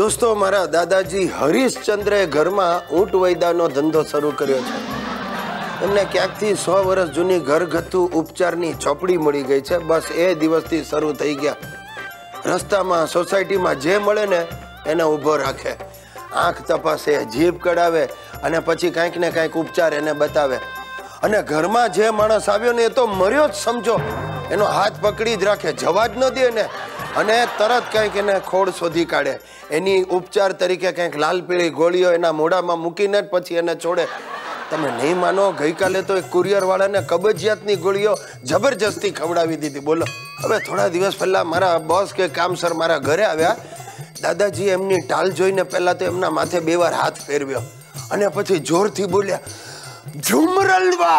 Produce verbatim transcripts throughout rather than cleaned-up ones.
दोस्तों मारा दादाजी हरीशचंद्रे घर में ऊंट वैदानो धंधो शुरू कर्यो छे। एमने क्यांकथी सौ वर्ष जूनी घरगथ्थु उपचारनी ચોપડી मळी गई छे। बस ए दिवसथी शरू थई गया। रस्तामां सोसायटीमां जे मळे ने एने ऊभो राखे, आंख तपासे, जीभ कढावे अने पछी कांईक ने कांईक उपचार एने बतावे। अने घरमां जे माणस आव्यो ने ए तो मर्यो ज समझो, एनो हाथ पकड़ी ज राखे, जवा ज न दे ने અને તરત કંઈક એને ખોડ શોધી કાઢે। એની ઉપચાર તરીકે કંઈક લાલ પીળી ગોળીઓ એના મોઢામાં મૂકીને જ પછી એને છોડે। તમે નહીં માનો, ગઈકાલે તો એક કુરિયર વાળાને કબજિયાતની ગોળીઓ જબરજસ્તી ખવડાવી દીધી। બોલો, હવે થોડા દિવસ પહેલા મારા બોસ કે કામસર મારા ઘરે આવ્યા। દાદાજી એમની ટાલ જોઈને પહેલા તો એમના માથે બે વાર હાથ ફેરવ્યો અને પછી જોરથી બોલ્યા, ઝુમરલવા।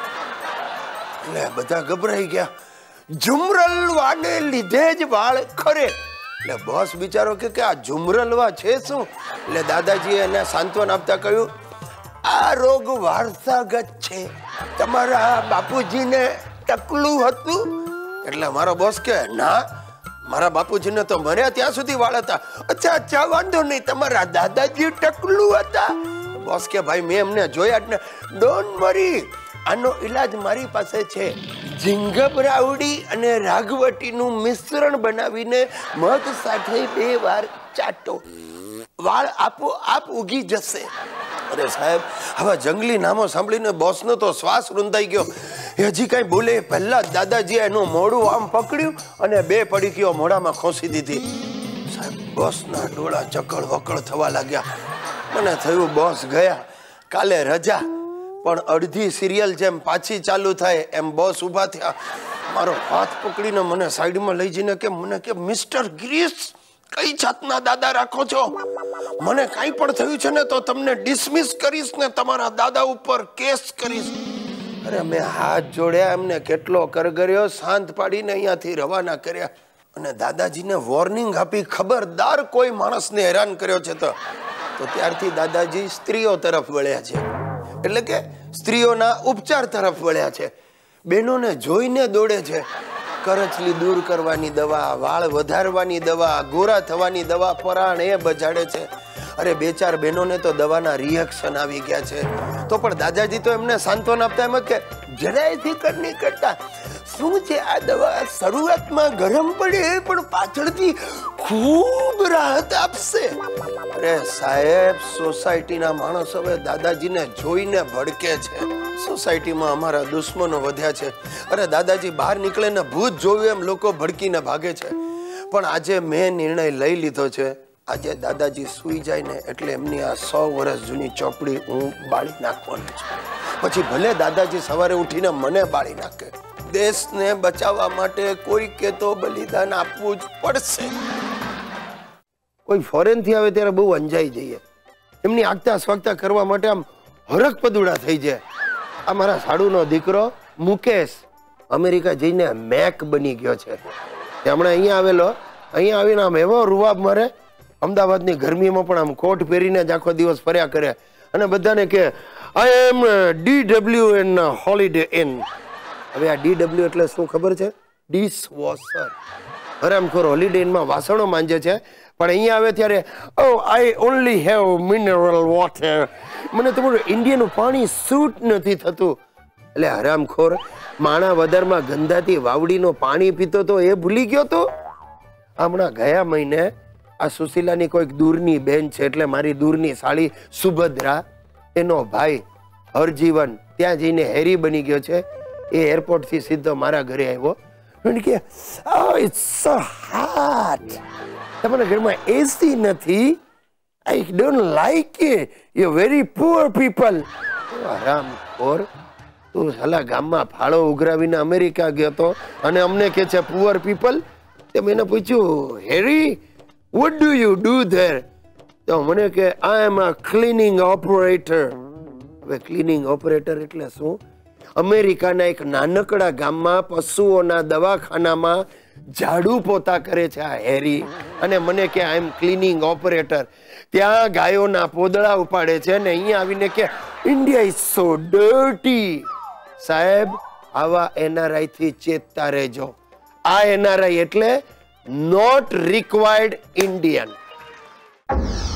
એટલે બધા ગભરાઈ ગયા। झुमरलवाने लीधे ज वाळ खरे। એટલે બોસ બિચારો કે કે આ ઝુમરલવા છે શું? એટલે દાદાજીએ એને સાંત્વન આપતા કહ્યું, આ રોગ વારસાગત છે, તમારા બાપુજીને ટકલું હતું? એટલે મારો બોસ કે ના, મારા બાપુજીને તો મર્યા ત્યાં સુધી વાળ હતા। અચ્છા અચ્છા, વાંધો નહીં, તમારા દાદાજી ટકલું હતા? બોસ કે ભાઈ મેં એમને જોયા જ ને। ડોન્ટ વરી, આનો ઈલાજ મારી પાસે છે। ઝીંગબરાવડી અને રાઘવટીનું મિશ્રણ બનાવીને મધ સાથે બે વાર ચાટો, વાળ આપોઆપ ઉગી જશે। અરે સાહેબ, હવે જંગલી નામો સાંભળીને બોસનો તો શ્વાસ રૂંધાઈ ગયો। હજી કઈ બોલે પહેલા જ દાદાજીએ એનું મોઢું આમ પકડ્યું અને બે પડીકીઓ મોઢામાં ખોસી દીધી। સાહેબ, બોસના ડોળા ચકળ વકળ થવા લાગ્યા। મને થયું બોસ ગયા, કાલે રજા। પણ અડધી સિરિયલ જેમ પાછી ચાલુ થાય એમ બોસ ઊભા થયા। મારો હાથ પકડીને મને સાઈડમાં લઈ જઈને કે મને કે મિસ્ટર ગિરીશ, કઈ જાતના દાદા રાખો છો? મને કાંઈ પણ થયું છે ને તો તમને ડિસમિસ કરીશ ને તમારા દાદા ઉપર કેસ કરીશ। અરે મેં હાથ જોડ્યા, એમને કેટલો કરગર્યો, શાંત પાડીને અહીંયાથી રવાના કર્યા અને દાદાજીને વોર્નિંગ આપી, ખબરદાર કોઈ માણસને હેરાન કર્યો છે તો તો ત્યારથી દાદાજી સ્ત્રીઓ તરફ વળ્યા છે, એટલે કે સ્ત્રીઓના ઉપચાર તરફ વળ્યા છે। બહેનોને જોઈને દોડે છે। કરચલી દૂર કરવાની દવા, વાળ વધારવાની દવા, ગોરા થવાની દવા, પરાણ એ બજાડે છે। અરે બે ચાર બહેનોને તો દવાના રિએક્શન આવી ગયા છે, તો પણ દાદાજી તો એમને સાંત્વન આપતા એમ કે જરાય ફિકર નહીં કરતા, શું છે આ દવા શરૂઆતમાં ગરમ પડે પણ પાછળથી ખૂબ રાહત આપશે। અરે સાહેબ, સોસાયટીના માણસ હવે દાદાજીને જોઈને ભડકે છે। સોસાયટીમાં અમારા દુશ્મનો વધ્યા છે। અરે દાદાજી બહાર નીકળે ને ભૂત જોયું એમ લોકો ભડકીને ભાગે છે। પણ આજે મેં નિર્ણય લઈ લીધો છે, આજે દાદાજી સૂઈ જાય ને એટલે એમની આ સો વર્ષ જૂની ચોપડી હું બાળી નાખવાની છું। પછી ભલે દાદાજી સવારે ઉઠીને મને બાળી નાખે, દેશને બચાવવા માટે કોઈ કે તો બલિદાન આપવું જ પડશે। કોઈ ફોરેન થી આવે ત્યારે બહુ અંજાઈ જઈએ, એમની આગતા સ્વાગતા કરવા માટે આમ હરક પદુડા થઈ જાય। આ મારા સાડુનો દીકરો મુકેશ અમેરિકા જઈને મેક બની ગયો છે। તે હમણાં અહીંયા આવેલો, અહીંયા આવીને આમ એવો રૂવાબ મારે, અમદાવાદની ગરમીમાં પણ આમ કોટ પહેરીને જ આખો દિવસ ફર્યા કરે અને બધાને કે I am D W N Holiday Inn. હવે આ ડી ડબલ્યુ એટલે શું ખબર છે? Dish washer. હરામખોર હોલિડે ઇનમાં વાસણો માંજે છે, પણ અહીંયા આવે ત્યારે oh I only have mineral water, મને તમારું ઇન્ડિયનનું પાણી સૂટ નથી થતું। એટલે હરામખોર માણા વદરમાં ગંધાતી વાવડીનું પાણી પીતો તો એ ભૂલી ગયો તો। હમણાં ગયા મહિને આ સુશીલાની કોઈક દૂરની બેન છે, એટલે મારી દૂરની સાળી સુભદ્રા, એનો ભાઈ હરજીવન ત્યાં જઈને હેરી બની ગયો છે। એ એરપોર્ટથી સીધો મારા ઘરે આવ્યો અને કે ઓ ઇટ્સ સો હોટ, તમારા ઘરમાં એસી નથી, I don't like it, you very poor people. હરામખોર, તું સાલા ગામમાં ફાળો ઉઘરાવીને અમેરિકા ગયો તો અને અમને કે છે પુઅર પીપલ? તે મેં પૂછ્યું, હેરી what do you do there? તો મને કે I am a cleaning operator। હવે ક્લીનિંગ ઓપરેટર એટલે શું? અમેરિકાના એક નાનકડા ગામમાં પશુઓના દવાખાનામાં ઝાડુ પોતા કરે છે આ હેરી, અને મને કે આઈ એમ ક્લીનિંગ ઓપરેટર। ત્યાં ગાયોના પોદળા ઉપાડે છે અને અહીંયા આવીને કે ઇન્ડિયા ઇઝ સો ડર્ટી। સાહેબ, આવા એનઆરઆઈ થી ચેતતા રહેજો। આ એનઆરઆઈ એટલે નોટ રિક્વાયર્ડ ઇન્ડિયન। છે.